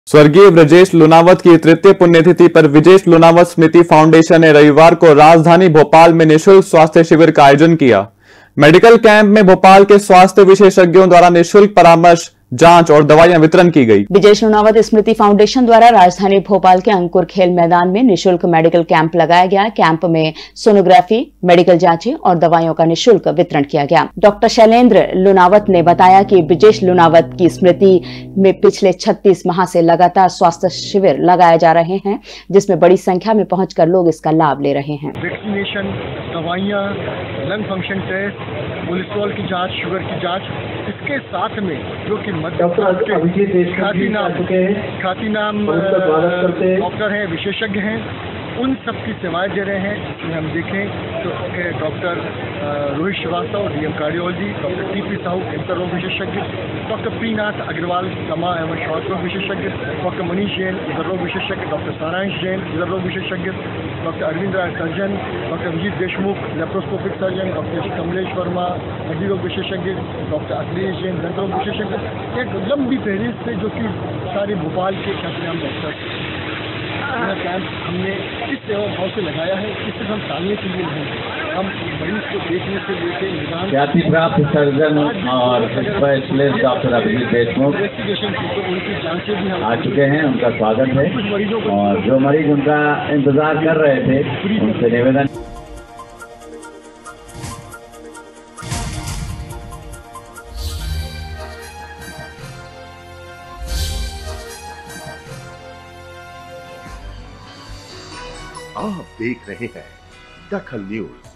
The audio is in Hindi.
स्वर्गीय ब्रजेश लुनावत की तृतीय पुण्यतिथि पर विजेश लुनावत स्मृति फाउंडेशन ने रविवार को राजधानी भोपाल में निःशुल्क स्वास्थ्य शिविर का आयोजन किया। मेडिकल कैंप में भोपाल के स्वास्थ्य विशेषज्ञों द्वारा निःशुल्क परामर्श, जांच और दवाइयां वितरण की गई। विजेश लुनावत स्मृति फाउंडेशन द्वारा राजधानी भोपाल के अंकुर खेल मैदान में निःशुल्क मेडिकल कैंप लगाया गया। कैंप में सोनोग्राफी, मेडिकल जांचें और दवाइयों का निःशुल्क वितरण किया गया। डॉक्टर शैलेंद्र लुनावत ने बताया कि विजेश लुनावत की स्मृति में पिछले 36 माह से लगातार स्वास्थ्य शिविर लगाए जा रहे हैं, जिसमें बड़ी संख्या में पहुंचकर लोग इसका लाभ ले रहे हैं। वैक्सीनेशन, दवाइयाँ, लंग फंक्शन टेस्ट, कोलेस्ट्रॉल की जांच, शुगर की जांच, इसके साथ में जो कि ख्याति नाम डॉक्टर हैं, विशेषज्ञ हैं, उन सब की सेवाएं दे रहे हैं। इसमें हम देखें तो doctor Rohit Srivastava, DM cardiology, doctor TP Sahu, cancer रोग विशेषज्ञ, डॉक्टर प्रीनाथ अग्रवाल, दमा एवं श्वास रोग विशेषज्ञ, डॉक्टर मनीष जैन, हृदय रोग विशेषज्ञ, डॉक्टर सारांश जैन, हृदय रोग विशेषज्ञ, doctor Arvind Rai surgeon, doctor Vijeet Deshmukh, laparoscopic surgeon, doctor Kamlesh Verma, हड्डी रोग विशेषज्ञ, डॉक्टर अखिलेश जैन, दंत रोग विशेषज्ञ। एक लंबी फहरिस्त से जो कि सारे भोपाल के ख्यातिनाम डॉक्टर कैंप हमने इस सेवा भाव से लगाया है। इससे हम टालने के लिए नहीं, हम मरीज को देखने से लेकर निदान। ख्याति प्राप्त सर्जन और स्पेशलिस्ट डॉक्टर अभिजीत देशमुख उनकी जांचें भी हम आ चुके हैं, उनका स्वागत है। और जो मरीज उनका इंतजार कर रहे थे, उनसे निवेदन। आप देख रहे हैं दखल न्यूज।